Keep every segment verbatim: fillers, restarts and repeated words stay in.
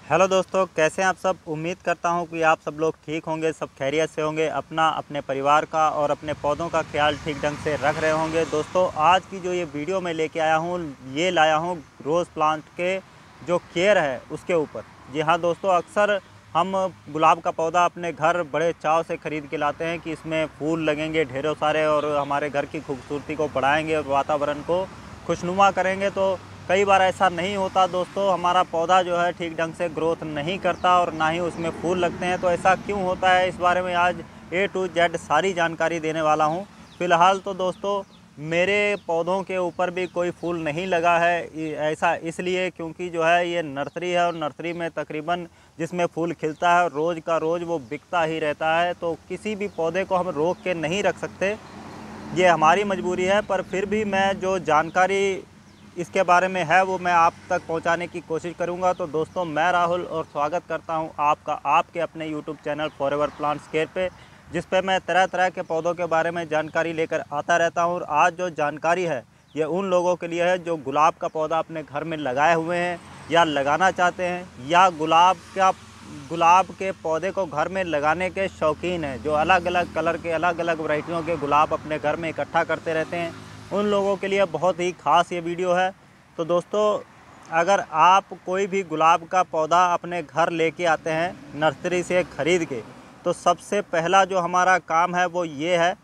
Hello दोस्तों, कैसे हैं आप सब। उम्मीद करता हूं कि आप सब लोग ठीक होंगे, सब खैरियत से होंगे, अपना अपने परिवार का और अपने पौधों का ख्याल ठीक ढंग से रख रहे होंगे। दोस्तों, आज की जो ये वीडियो मैं लेके आया हूं, ये लाया हूं रोज़ प्लांट के जो केयर है उसके ऊपर। जी हाँ दोस्तों, अक्सर हम गुलाब का पौधा अपने घर बड़े चाव से ख़रीद के लाते हैं कि इसमें फूल लगेंगे ढेरों सारे और हमारे घर की खूबसूरती को बढ़ाएंगे और वातावरण को खुशनुमा करेंगे। तो कई बार ऐसा नहीं होता दोस्तों, हमारा पौधा जो है ठीक ढंग से ग्रोथ नहीं करता और ना ही उसमें फूल लगते हैं। तो ऐसा क्यों होता है, इस बारे में आज ए टू जेड सारी जानकारी देने वाला हूं। फ़िलहाल तो दोस्तों मेरे पौधों के ऊपर भी कोई फूल नहीं लगा है। ऐसा इसलिए क्योंकि जो है ये नर्सरी है और नर्सरी में तकरीबन जिसमें फूल खिलता है रोज़ का रोज़ वो बिकता ही रहता है। तो किसी भी पौधे को हम रोक के नहीं रख सकते, ये हमारी मजबूरी है। पर फिर भी मैं जो जानकारी इसके बारे में है वो मैं आप तक पहुंचाने की कोशिश करूंगा। तो दोस्तों, मैं राहुल और स्वागत करता हूं आपका आपके अपने YouTube channel forever plants care पे, जिस पे मैं तरह तरह के पौधों के बारे में जानकारी लेकर आता रहता हूं। और आज जो जानकारी है ये उन लोगों के लिए है जो गुलाब का पौधा अपने घर में लगाए हुए हैं या लगाना चाहते हैं, या गुलाब का गुलाब के पौधे को घर में लगाने के शौकीन हैं, जो अलग अलग कलर के अलग अलग वैरायटियों के गुलाब अपने घर में इकट्ठा करते रहते हैं। उन लोगों के लिए बहुत ही ख़ास ये वीडियो है। तो दोस्तों, अगर आप कोई भी गुलाब का पौधा अपने घर लेके आते हैं नर्सरी से ख़रीद के, तो सबसे पहला जो हमारा काम है वो ये है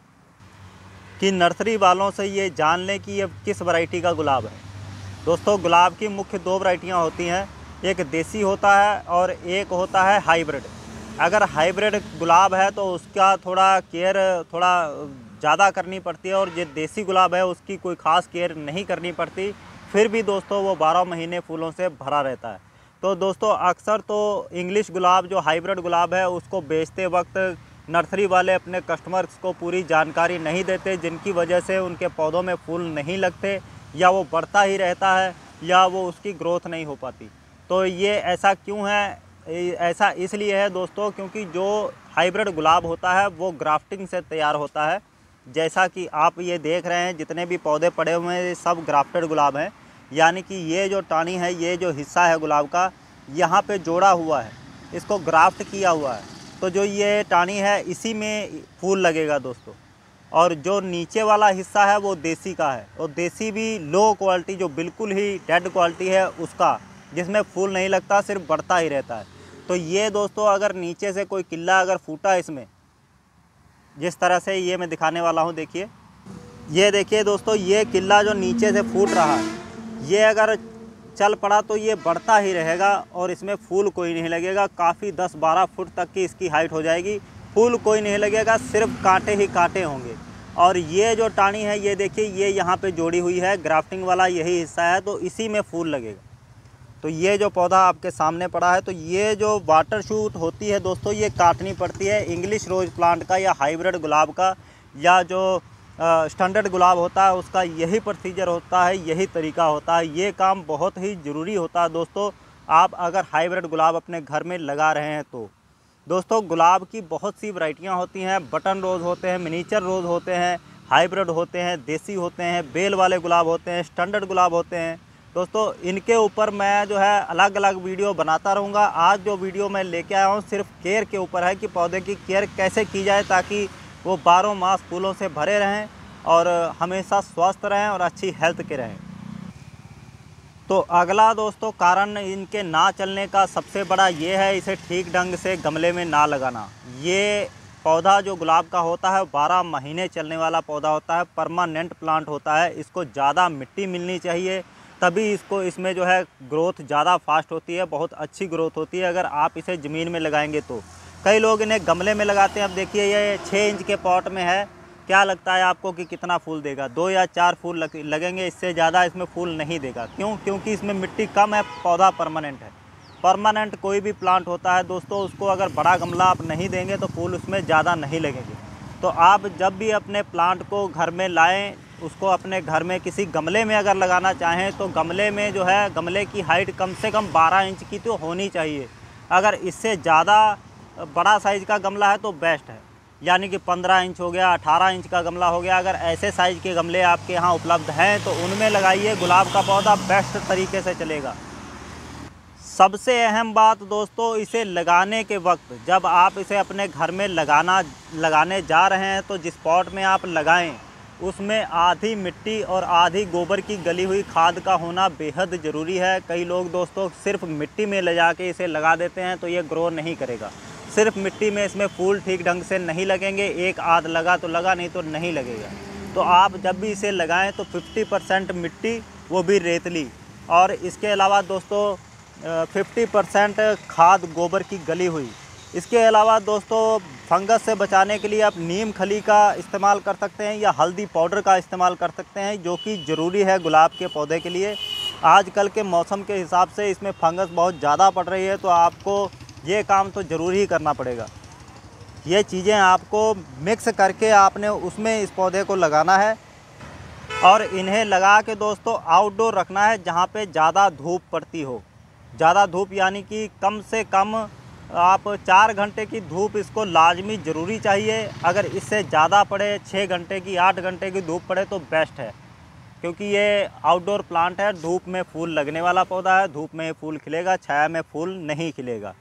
कि नर्सरी वालों से ये जान लें कि ये किस वैरायटी का गुलाब है। दोस्तों, गुलाब की मुख्य दो वैरायटियाँ होती हैं, एक देसी होता है और एक होता है हाइब्रिड। अगर हाइब्रिड गुलाब है तो उसका थोड़ा केयर थोड़ा ज़्यादा करनी पड़ती है, और जो देसी गुलाब है उसकी कोई ख़ास केयर नहीं करनी पड़ती। फिर भी दोस्तों वो बारह महीने फूलों से भरा रहता है। तो दोस्तों, अक्सर तो इंग्लिश गुलाब जो हाइब्रिड गुलाब है उसको बेचते वक्त नर्सरी वाले अपने कस्टमर्स को पूरी जानकारी नहीं देते, जिनकी वजह से उनके पौधों में फूल नहीं लगते, या वो बढ़ता ही रहता है या वो उसकी ग्रोथ नहीं हो पाती। तो ये ऐसा क्यों है? ऐसा इसलिए है दोस्तों क्योंकि जो हाइब्रिड गुलाब होता है वो ग्राफ्टिंग से तैयार होता है। जैसा कि आप ये देख रहे हैं, जितने भी पौधे पड़े हुए हैं सब ग्राफ्टेड गुलाब हैं, यानी कि ये जो टानी है, ये जो हिस्सा है गुलाब का, यहाँ पे जोड़ा हुआ है, इसको ग्राफ्ट किया हुआ है। तो जो ये टानी है इसी में फूल लगेगा दोस्तों। और जो नीचे वाला हिस्सा है वो देसी का है, और देसी भी लो क्वालिटी, जो बिल्कुल ही डेड क्वालिटी है उसका, जिसमें फूल नहीं लगता, सिर्फ बढ़ता ही रहता है। तो ये दोस्तों, अगर नीचे से कोई किल्ला अगर फूटा इसमें, जिस तरह से ये मैं दिखाने वाला हूँ, देखिए, ये देखिए दोस्तों, ये किल्ला जो नीचे से फूट रहा है, ये अगर चल पड़ा तो ये बढ़ता ही रहेगा और इसमें फूल कोई नहीं लगेगा। काफ़ी दस बारह फुट तक की इसकी हाइट हो जाएगी, फूल कोई नहीं लगेगा, सिर्फ कांटे ही कांटे होंगे। और ये जो टानी है, ये देखिए, ये यहाँ पे जोड़ी हुई है, ग्राफ्टिंग वाला यही हिस्सा है, तो इसी में फूल लगेगा। तो ये जो पौधा आपके सामने पड़ा है, तो ये जो वाटर शूट होती है दोस्तों, ये काटनी पड़ती है इंग्लिश रोज़ प्लांट का या हाइब्रिड गुलाब का, या जो स्टैंडर्ड गुलाब होता है उसका यही प्रोसीजर होता है, यही तरीका होता है। ये काम बहुत ही ज़रूरी होता है दोस्तों, आप अगर हाइब्रिड गुलाब अपने घर में लगा रहे हैं तो। दोस्तों, गुलाब की बहुत सी वैरायटियाँ होती हैं, बटन रोज़ होते हैं, मिनीचर रोज़ होते हैं, हाइब्रिड होते हैं, देसी होते हैं, बेल वाले गुलाब होते हैं, स्टैंडर्ड गुलाब होते हैं। दोस्तों, इनके ऊपर मैं जो है अलग अलग वीडियो बनाता रहूँगा। आज जो वीडियो मैं लेके आया हूँ सिर्फ केयर के ऊपर है कि पौधे की केयर कैसे की जाए ताकि वो बारह मास फूलों से भरे रहें और हमेशा स्वस्थ रहें और अच्छी हेल्थ के रहें। तो अगला दोस्तों कारण इनके ना चलने का सबसे बड़ा ये है, इसे ठीक ढंग से गमले में ना लगाना। ये पौधा जो गुलाब का होता है बारह महीने चलने वाला पौधा होता है, परमानेंट प्लांट होता है। इसको ज़्यादा मिट्टी मिलनी चाहिए, तभी इसको इसमें जो है ग्रोथ ज़्यादा फास्ट होती है, बहुत अच्छी ग्रोथ होती है अगर आप इसे ज़मीन में लगाएंगे तो। कई लोग इन्हें गमले में लगाते हैं। अब देखिए, ये छः इंच के पॉट में है, क्या लगता है आपको कि कितना फूल देगा? दो या चार फूल लग, लगेंगे, इससे ज़्यादा इसमें फूल नहीं देगा। क्यों? क्योंकि इसमें मिट्टी कम है, पौधा परमानेंट है। परमानेंट कोई भी प्लांट होता है दोस्तों, उसको अगर बड़ा गमला आप नहीं देंगे तो फूल उसमें ज़्यादा नहीं लगेंगे। तो आप जब भी अपने प्लांट को घर में लाएँ, उसको अपने घर में किसी गमले में अगर लगाना चाहें तो गमले में जो है, गमले की हाइट कम से कम बारह इंच की तो होनी चाहिए। अगर इससे ज़्यादा बड़ा साइज़ का गमला है तो बेस्ट है, यानी कि पंद्रह इंच हो गया, अठारह इंच का गमला हो गया। अगर ऐसे साइज़ के गमले आपके यहाँ उपलब्ध हैं तो उनमें लगाइए, गुलाब का पौधा बेस्ट तरीके से चलेगा। सबसे अहम बात दोस्तों, इसे लगाने के वक्त जब आप इसे अपने घर में लगाना लगाने जा रहे हैं तो जिस पॉट में आप लगाएं उसमें आधी मिट्टी और आधी गोबर की गली हुई खाद का होना बेहद ज़रूरी है। कई लोग दोस्तों सिर्फ मिट्टी में ले जाके इसे लगा देते हैं तो ये ग्रो नहीं करेगा। सिर्फ मिट्टी में इसमें फूल ठीक ढंग से नहीं लगेंगे, एक आध लगा तो लगा, नहीं तो नहीं लगेगा। तो आप जब भी इसे लगाएं तो पचास परसेंट मिट्टी, वो भी रेतली, और इसके अलावा दोस्तों पचास परसेंट खाद गोबर की गली हुई। इसके अलावा दोस्तों फंगस से बचाने के लिए आप नीम खली का इस्तेमाल कर सकते हैं या हल्दी पाउडर का इस्तेमाल कर सकते हैं, जो कि ज़रूरी है गुलाब के पौधे के लिए। आजकल के मौसम के हिसाब से इसमें फंगस बहुत ज़्यादा पड़ रही है, तो आपको ये काम तो ज़रूर ही करना पड़ेगा। ये चीज़ें आपको मिक्स करके आपने उसमें इस पौधे को लगाना है और इन्हें लगा के दोस्तों आउटडोर रखना है, जहाँ पे ज़्यादा धूप पड़ती हो। ज़्यादा धूप यानी कि कम से कम आप चार घंटे की धूप इसको लाजमी ज़रूरी चाहिए। अगर इससे ज़्यादा पड़े, छः घंटे की, आठ घंटे की धूप पड़े तो बेस्ट है, क्योंकि ये आउटडोर प्लांट है, धूप में फूल लगने वाला पौधा है, धूप में फूल खिलेगा, छाया में फूल नहीं खिलेगा।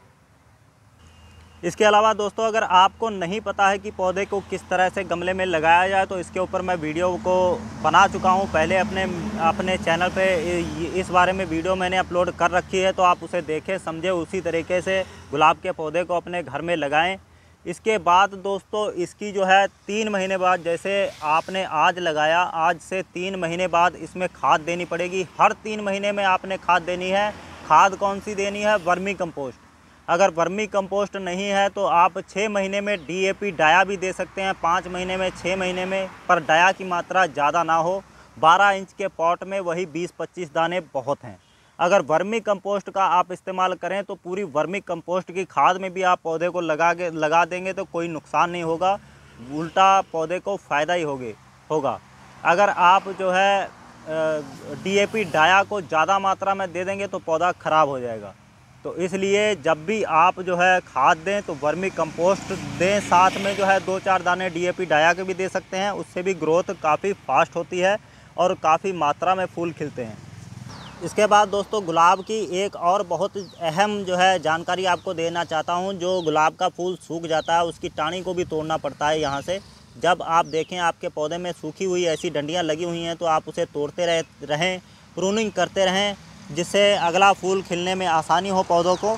इसके अलावा दोस्तों अगर आपको नहीं पता है कि पौधे को किस तरह से गमले में लगाया जाए तो इसके ऊपर मैं वीडियो को बना चुका हूं पहले अपने अपने चैनल पे। इस बारे में वीडियो मैंने अपलोड कर रखी है, तो आप उसे देखें, समझें, उसी तरीके से गुलाब के पौधे को अपने घर में लगाएं। इसके बाद दोस्तों इसकी जो है तीन महीने बाद, जैसे आपने आज लगाया, आज से तीन महीने बाद इसमें खाद देनी पड़ेगी। हर तीन महीने में आपने खाद देनी है। खाद कौन सी देनी है? Vermi compost. अगर वर्मी कंपोस्ट नहीं है तो आप छः महीने में डीएपी डाया भी दे सकते हैं, पाँच महीने में, छः महीने में, पर डाया की मात्रा ज़्यादा ना हो। बारह इंच के पॉट में वही बीस पच्चीस दाने बहुत हैं। अगर वर्मी कंपोस्ट का आप इस्तेमाल करें तो पूरी वर्मी कंपोस्ट की खाद में भी आप पौधे को लगा के लगा देंगे तो कोई नुकसान नहीं होगा, उल्टा पौधे को फ़ायदा ही होगे होगा। अगर आप जो है डीएपी डाया को ज़्यादा मात्रा में दे देंगे तो पौधा ख़राब हो जाएगा। तो इसलिए जब भी आप जो है खाद दें तो वर्मी कंपोस्ट दें, साथ में जो है दो चार दाने डीएपी डाया के भी दे सकते हैं। उससे भी ग्रोथ काफ़ी फास्ट होती है और काफ़ी मात्रा में फूल खिलते हैं। इसके बाद दोस्तों गुलाब की एक और बहुत अहम जो है जानकारी आपको देना चाहता हूं। जो गुलाब का फूल सूख जाता है उसकी टाणी को भी तोड़ना पड़ता है यहाँ से। जब आप देखें आपके पौधे में सूखी हुई ऐसी डंडियाँ लगी हुई हैं तो आप उसे तोड़ते रह रहें, प्रूनिंग करते रहें, जिससे अगला फूल खिलने में आसानी हो पौधों को।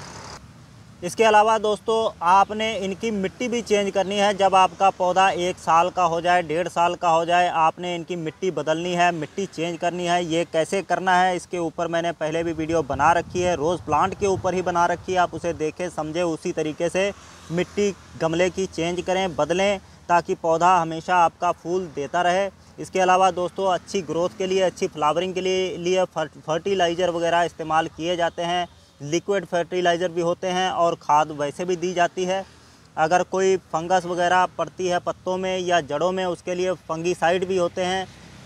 इसके अलावा दोस्तों आपने इनकी मिट्टी भी चेंज करनी है। जब आपका पौधा एक साल का हो जाए, डेढ़ साल का हो जाए, आपने इनकी मिट्टी बदलनी है, मिट्टी चेंज करनी है। ये कैसे करना है इसके ऊपर मैंने पहले भी वीडियो बना रखी है, रोज़ प्लांट के ऊपर ही बना रखी है। आप उसे देखें, समझें, उसी तरीके से मिट्टी गमले की चेंज करें, बदलें, ताकि पौधा हमेशा आपका फूल देता रहे। इसके अलावा दोस्तों अच्छी ग्रोथ के लिए, अच्छी फ्लावरिंग के लिए लिए फर्टिलाइज़र वगैरह इस्तेमाल किए जाते हैं। लिक्विड फर्टिलाइज़र भी होते हैं और खाद वैसे भी दी जाती है। अगर कोई फंगस वगैरह पड़ती है पत्तों में या जड़ों में, उसके लिए फंगीसाइड भी होते हैं।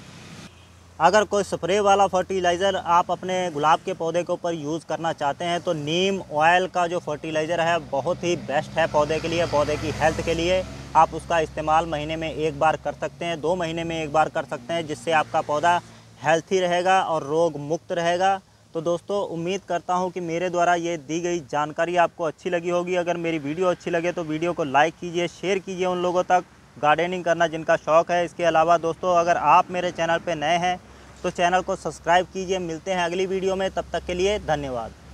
अगर कोई स्प्रे वाला फर्टिलाइज़र आप अपने गुलाब के पौधे के ऊपर यूज़ करना चाहते हैं तो नीम ऑयल का जो फर्टिलाइज़र है बहुत ही बेस्ट है पौधे के लिए, पौधे की हेल्थ के लिए। आप उसका इस्तेमाल महीने में एक बार कर सकते हैं, दो महीने में एक बार कर सकते हैं, जिससे आपका पौधा हेल्थी रहेगा और रोग मुक्त रहेगा। तो दोस्तों उम्मीद करता हूं कि मेरे द्वारा ये दी गई जानकारी आपको अच्छी लगी होगी। अगर मेरी वीडियो अच्छी लगे तो वीडियो को लाइक कीजिए, शेयर कीजिए उन लोगों तक गार्डनिंग करना जिनका शौक़ है। इसके अलावा दोस्तों अगर आप मेरे चैनल पर नए हैं तो चैनल को सब्सक्राइब कीजिए। मिलते हैं अगली वीडियो में, तब तक के लिए धन्यवाद।